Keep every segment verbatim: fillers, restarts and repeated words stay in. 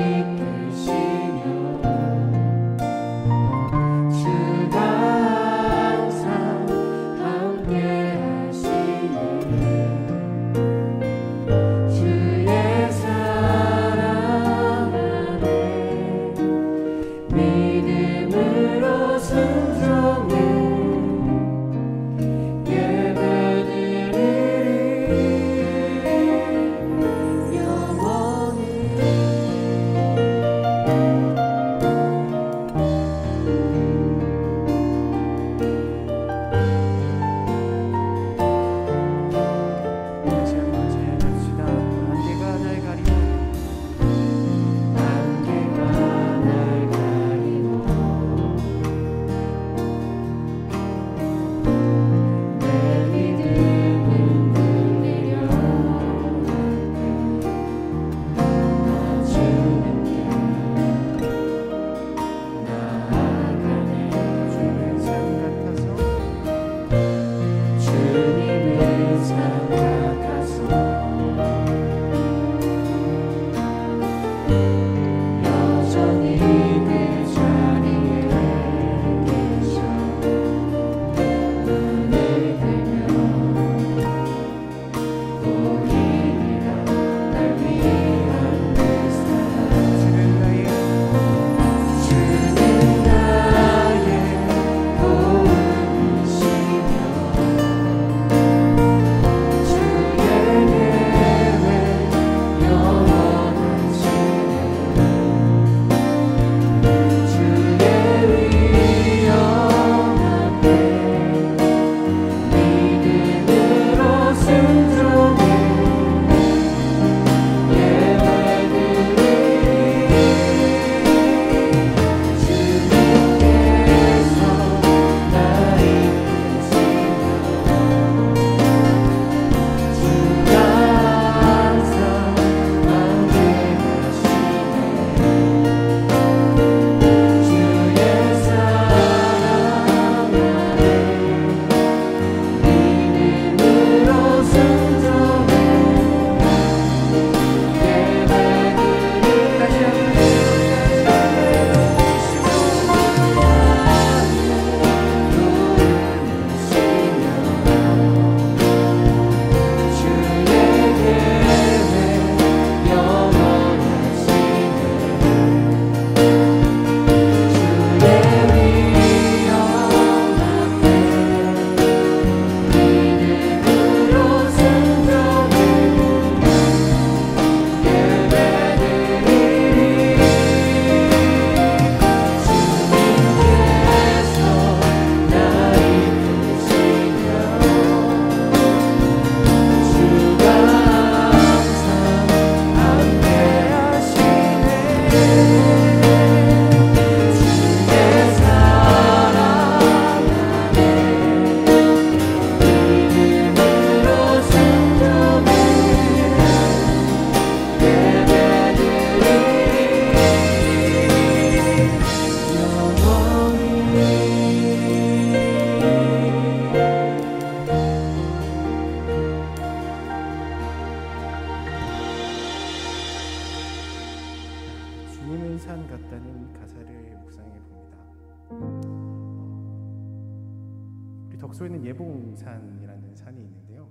덕소에 있는 예봉산이라는 산이 있는데요.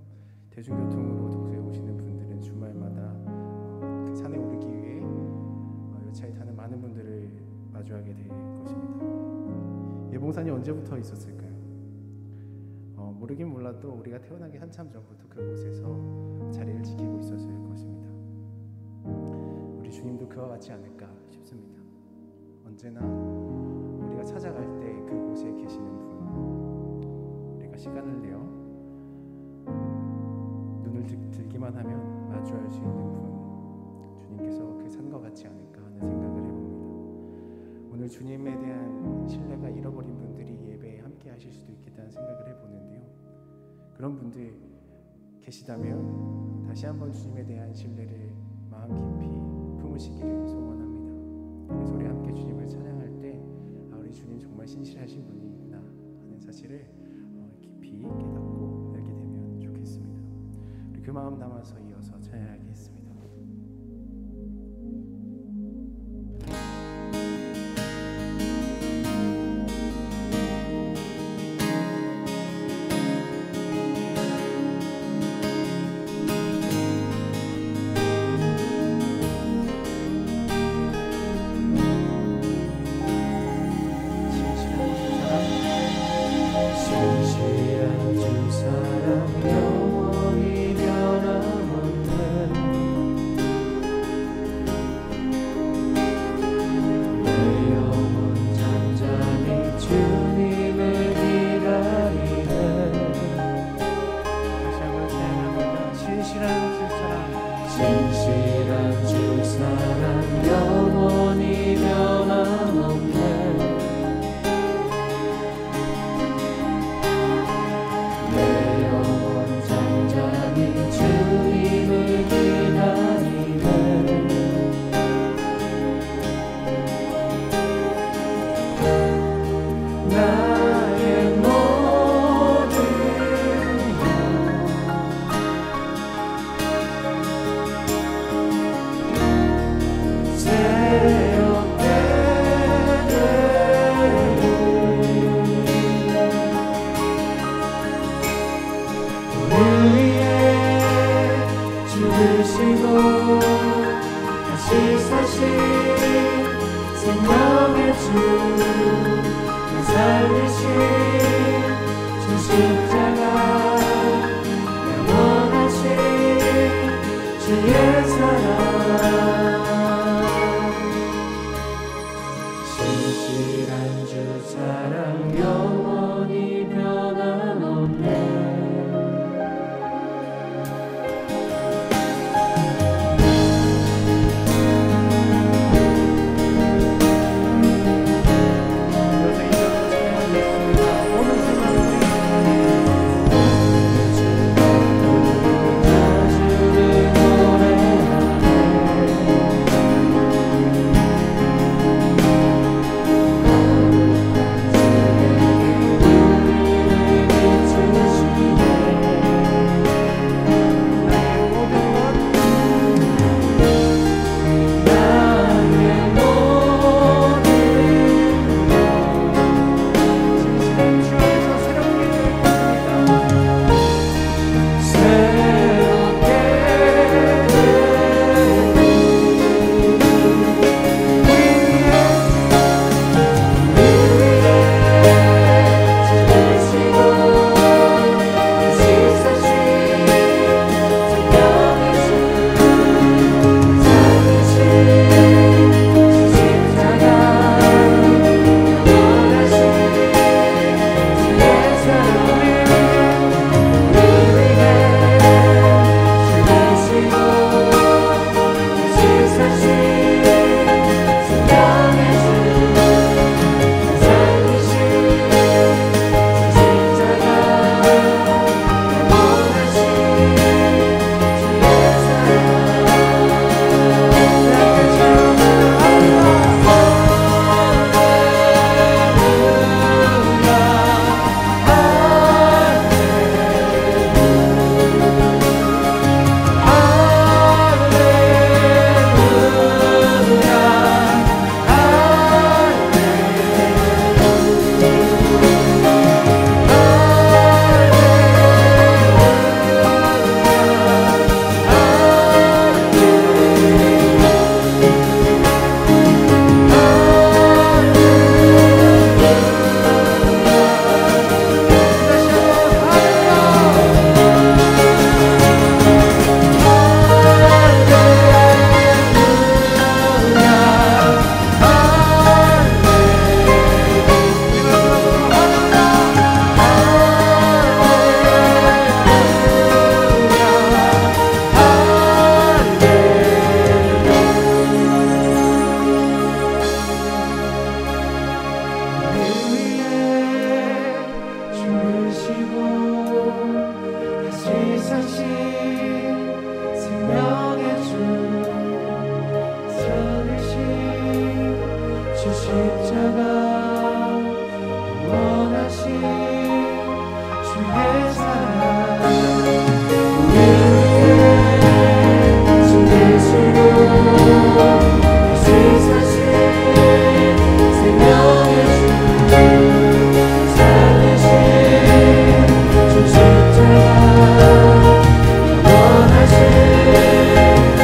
대중교통으로 덕소에 오시는 분들은 주말마다 그 산에 오르기 위해 열차에 타는 많은 분들을 마주하게 될 것입니다. 예봉산이 언제부터 있었을까요? 어, 모르긴 몰라도 우리가 태어나기 한참 전부터 그곳에서 자리를 지키고 있었을 것입니다. 우리 주님도 그와 같지 않을까 싶습니다. 언제나 우리가 찾아갈 때 그곳에 계시는 분, 우리가 시간을 내어 눈을 들, 들기만 하면 마주할 수 있는 분, 주님께서 그 산과 같지 않을까 하는 생각을 해봅니다. 오늘 주님에 대한 신뢰가 잃어버린 분들이 예배에 함께 하실 수도 있겠다는 생각을 해보는데요. 그런 분들 계시다면 다시 한번 주님에 대한 신뢰를 마음 깊이 품으시기를 소원합니다. 그래서 우리 함께 주님을 찬양할 때 아, 우리 주님 정말 신실하신 분이구나 하는 사실을 어, 깊이 깨닫고 알게 되면 좋겠습니다. 우리 그 마음 담아서 이어서 찬양하겠습니다. 생명의 주 살리신 주 십자가 영원하신 주의 사랑 신실한 주 사랑 영원히 변함없네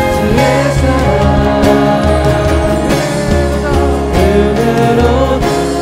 그대로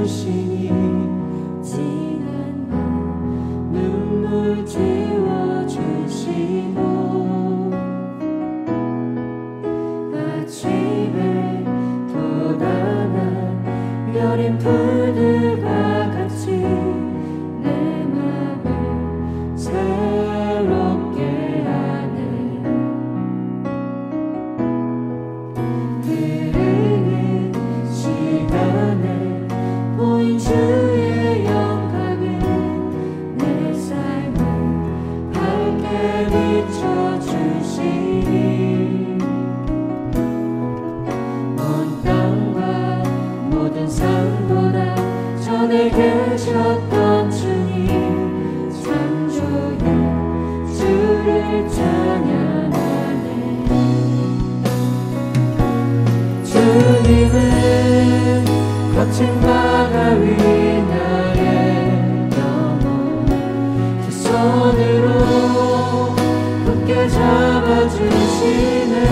주시니 지난 날 눈물 지워주시고 아침에 돋아난 여린 풀들과 같이 내 맘을 새롭게 하네. 흐르는 시간에 보인 주의 영광은 내 삶을 밝게 비춰주시니 온 땅과 모든 산보다 전에 계셨던 주님 창조의 주를 찬양하네. 주님은 거친 바다 위 나의 영혼 두 손으로 굳게 잡아주시네.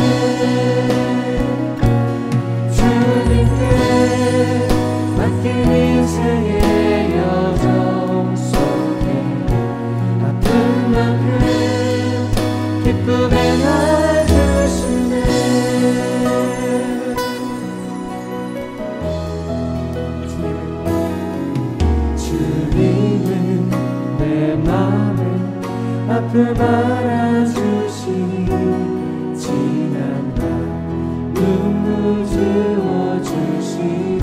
주님께 맡긴 인생의 여정 속에 아픈 만큼 기쁨의 날 주시네. 주님은 내 맘에 아픔 알아주시니 지난 날 눈물 지워주시고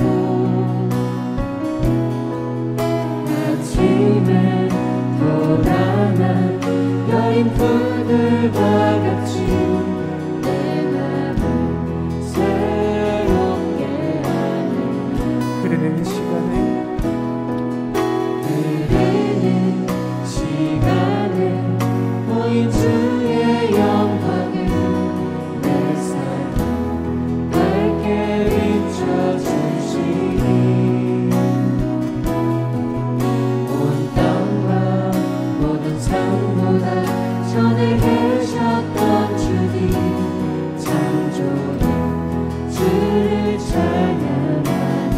아침에 돋아난 여린 풀들과 같이 내 맘을 새롭게 하네. 흐르는 시간에 흐르는 시간에 보인 주의 영광은 내 삶을 밝게 비춰주시니 온 땅과 모든 산보다 전에 계셨던 주님 창조의 주를 찬양하네.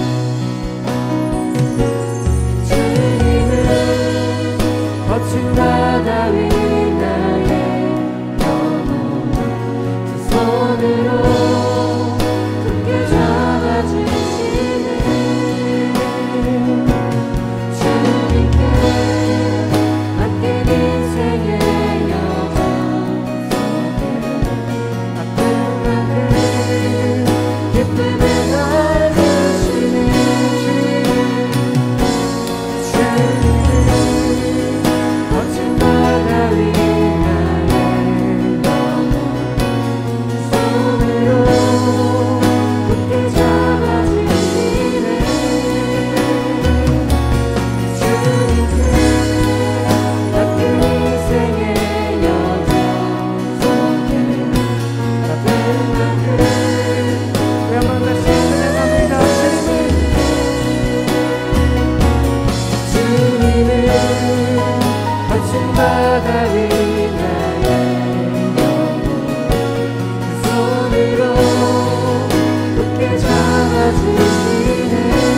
주님은 거친 바다 위 나의 영혼 두 손으로 굳게 잡아주시네. 주님께 맡긴 인생의 여정 속에 아픈 만큼 기쁨의 날 주시네. 주님은 거친 바다 위 나의 영혼 손으로 굳게 잡아주시네. 주님께 맡긴 인생의 여정 속에 아픈 만큼 한번 다시 찬양합니다. 주님은 거친 바다 위 나의 영혼 두 손으로 굳게 잡아주시네.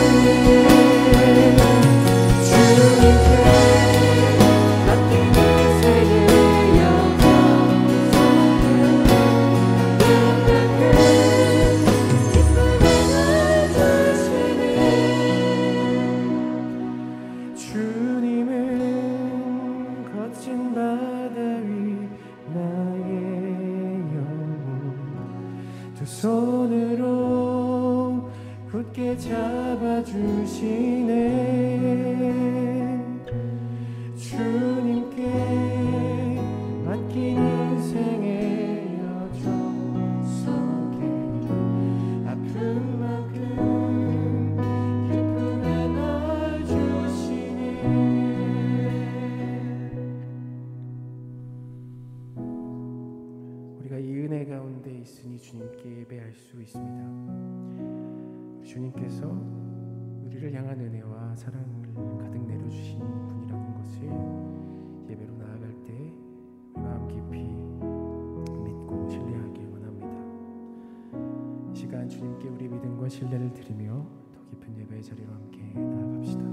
주님께 맡긴 인생의 여정 속에 눈만큼 기쁨의 날 주시네. 주님은 거친 바다 위 나의 영혼 두 손으로 굳게 잡아주시네. 주님께 맡긴 인생의 여정 속에 아픈 만큼 기쁨의 날 주시네. 우리가 이 은혜 가운데 있으니 주님께 예배할 수 있습니다. 주님께서 우리를 향한 은혜와 사랑을 가득 내려주신 분이라는 것을 예배로 나아갈 때 우리 마음 깊이 믿고 신뢰하길 원합니다. 이 시간 주님께 우리 믿음과 신뢰를 드리며 더 깊은 예배의 자리로 함께 나아갑시다.